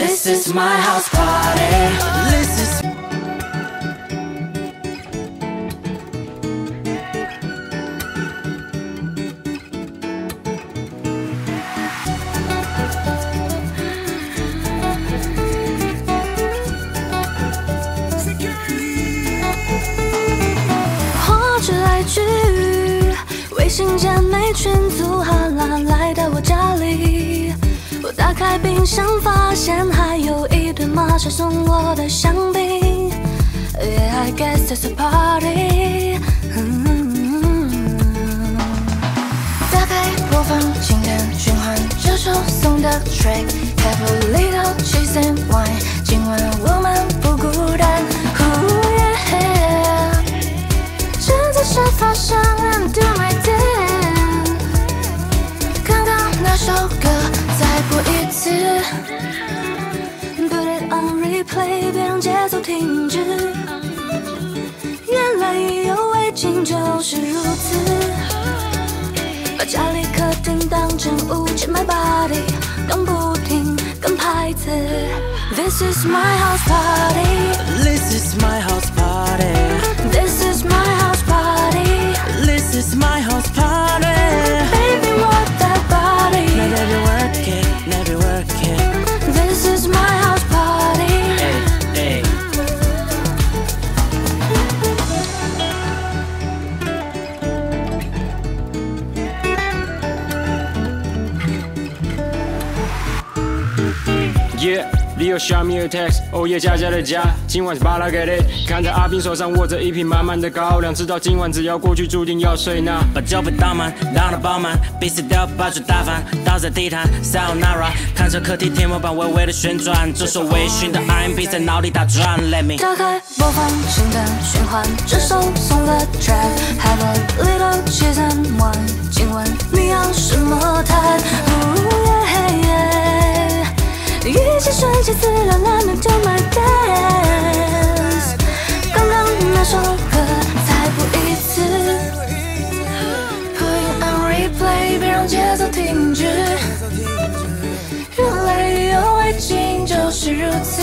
This is my house party. This is. 或者IG微信姐妹群组哈啦来到我家里。 我打开冰箱，发现还有一堆玛莎送我的香槟。Yeah, I guess it's a party。打开播放经典循环，这首送的 track。Have a little cheese and wine， 今晚我们不孤单。Ooh yeah， 站在沙发上 and do my dance。刚刚那首歌。 再播一次 ，Put it on replay， 别让节奏停止。原来意犹未尽就是如此，把家里客厅当成舞池 ，My body 动不停跟拍子。This is my house party. This is my house party. This is my house party. This is my house party. Baby, work that body. Now baby work it, baby work it. This is my house party. Hey, hey. Yeah, Leo shot me a text. 哦耶，佳佳的家，今晚是巴拉给的。看着阿斌手上握着一瓶满满的高粱，知道今晚只要过去，注定要睡那。 把酒杯倒满，让它饱满，彼此都把酒打翻，倒在地毯 ，Sayonara。看着客厅天花板微微的旋转，这首微醺的 R&B 在脑里打转。Let me 打开播放清单循环，这首送的 track。Have a little cheese and wine， 今晚你要什么菜？ 一切顺其自然 ，Let me do my dance。刚刚那首歌再播一次 ，Put it on replay， 别让节奏停止。原来意犹未尽就是如此，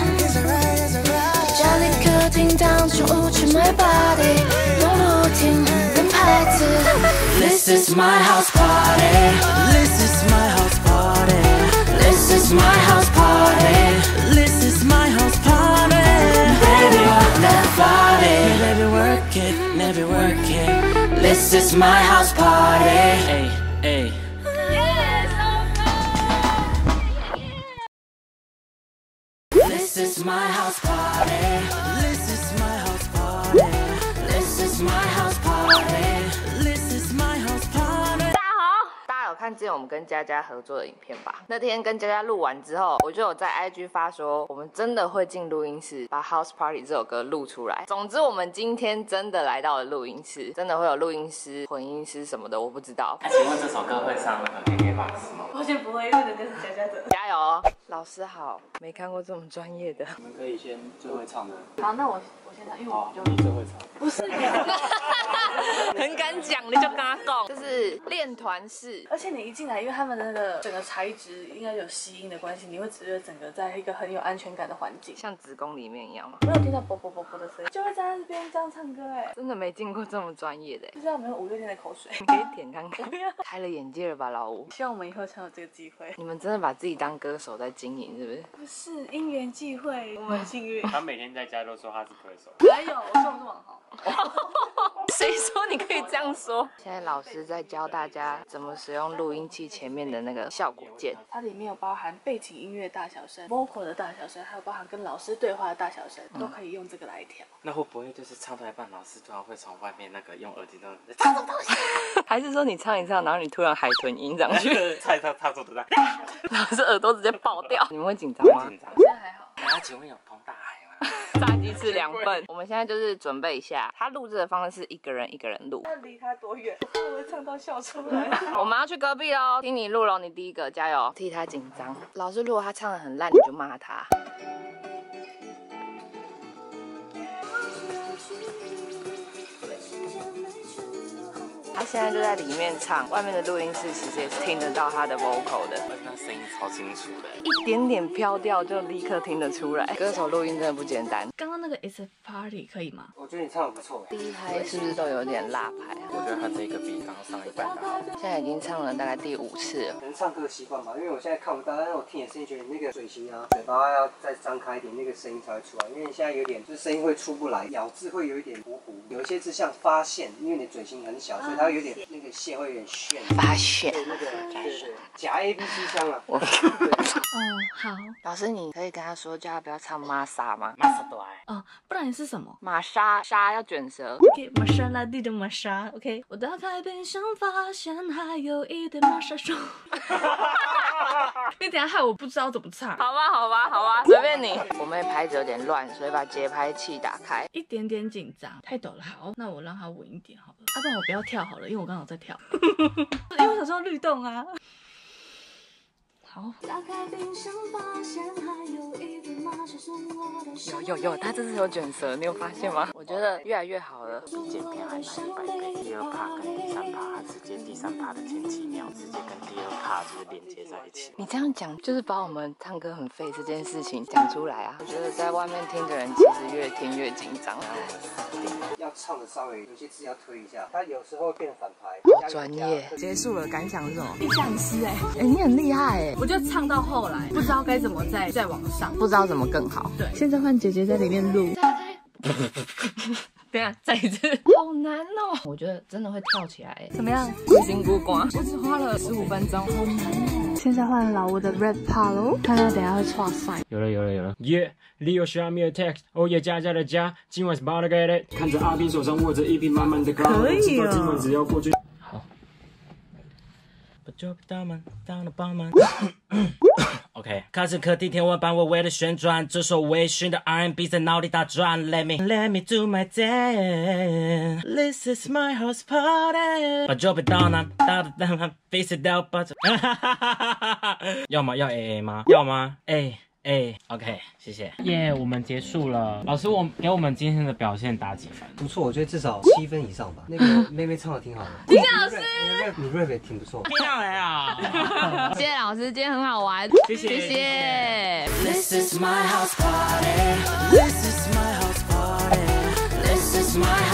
家里客厅当成舞池 ，My body 动不停跟拍子。 This is my house party. This is my house party. This is my house party. This is my house party. Baby, work that body. Baby, work it, baby, work it. This is my house party. Hey, hey. This is my house party. This is my house party. This is my house party. This is my house party. 大家有看之前我们跟佳佳合作的影片吧？那天跟佳佳录完之后，我就有在 IG 发说，我们真的会进录音室把 House Party 这首歌录出来。总之，我们今天真的来到了录音室，真的会有录音师、混音师什么的，我不知道。 那请问这首歌会上那个 KKBOX 吗？ 抱歉，不会，因为人家是佳佳的。 加油哦！老师好，没看过这么专业的。 你们可以先最会唱的。 好，那我先唱，因为我就你最会唱。 不是， 很敢讲，你就跟他讲，就是练团式。 而且你一进来，因为他们的那个整个材质应该有吸音的关系，你会觉得整个在一个很有安全感的环境， 像子宫里面一样吗？ 没有听到啵啵啵啵的声音，就会站在这边这样唱歌哎， 真的没见过这么专业的， 不知道有没有5、6天的口水， 你可以舔看看。开了眼界了吧，老吴？ 希望我们以后才有这个机会。 你们真的把自己当歌手在经营，是不是？ 不是因缘际会，我们很幸运。 他每天在家都说他是歌手。 还有，我说我是网红。 谁说你可以这样说？现在老师在教大家怎么使用录音器前面的那个效果键。 它里面有包含背景音乐大小声、vocal 的大小声，还有包含跟老师对话的大小声，都可以用这个来调。 那会不会就是唱到一半，老师突然会从外面那个用耳机这样唱什么东西？还是说你唱一唱，然后你突然海豚音上去， 唱错的在？ 老师耳朵直接爆掉？你们会紧张吗？ 紧张。 现在还好。 那请问有碰大海吗？ 炸鸡翅2份。我们现在就是准备一下，他录制的方式是一个人一个人录。 那离他多远？我会唱到笑出来。 我们要去隔壁喽，听你录喽，你第一个，加油，替他紧张。老师如果他唱得很烂，你就骂他。他现在就在里面唱，外面的录音室其实也是听得到他的 vocal 的， 那声音超清楚的， 一点点飘调就立刻听得出来。歌手录音真的不简单。 刚刚那个 It's a Party 可以吗？ 我觉得你唱的不错。 第一拍是不是都有点辣拍？ 我觉得他这个比刚刚上一版的好。 现在已经唱了大概第5次了。 可能唱歌习惯吧，因为我现在看不到，但是我听你声音，觉得你那个嘴型啊，嘴巴要再张开一点，那个声音才会出来。因为你现在有点，就是声音会出不来，咬字会有一点糊糊，有一些字像发线，因为你嘴型很小，所以它会有点那个线会有点炫。 发现对，那个对假 ABC 腔啊。 哦，好。 老师，你可以跟他说，叫他不要唱玛莎吗？ 玛莎多爱。 哦，不然是什么玛莎莎要卷舌。 ？OK， 玛莎拉蒂的玛莎。OK， 我打开冰箱发现还有一堆玛莎霜。你等一下害我不知道怎么唱。 好吧，好吧，好吧，随便你。我妹拍子有点乱，所以把节拍器打开。 一点点紧张，太陡了。好，那我让它稳一点好了。不然我不要跳好了，因为我刚好在跳。因为我想说律动啊。好。 有，他这次有卷舌，你有发现吗？我觉得越来越好了。 比剪片还慢100倍，第2趴跟第3趴，它直接第3趴的前几秒直接跟第2趴就是连接在一起。 你这样讲，就是把我们唱歌很废这件事情讲出来啊！我觉得在外面听的人其实越听越紧张。 要唱的稍微有些字要推一下，它有时候会变反拍。 好专业。结束了，感想是什么？ 印象师你很厉害我就唱到后来不知道该怎么再往上， 不知道怎么更好。 对，现在换姐姐在里面录。 等一下，再一次，好难哦！我觉得真的会跳起来。 怎么样？ 龟心孤光，我只花了15分钟，好难哦。 现在换老吴的 rap part 喽，看到等一下会错赛。 有了耶！Leo shot me a text， 哦耶，佳佳的家，今晚是 bottle get it。看着阿斌手上握着一瓶满满的高，知道今晚只要过去。好。把酒杯倒满，倒了爆满。OK， 卡斯客厅天花板微微的旋转，这首微醺的 R&B 在脑里打转。Let me do my dance. This is my house party。把酒杯倒满，倒的倒满 ，face it out， 把这。要吗？要 AA 吗？要吗？OK， 谢谢。耶，我们结束了。老师，给我们今天的表现打几分？ 不错，我觉得至少7分以上吧。那个妹妹唱的挺好的。金老师，你 rap 也挺不错。 漂亮。 谢谢老师，今天很好玩。谢谢。 This is my house party. This is my house party. This is my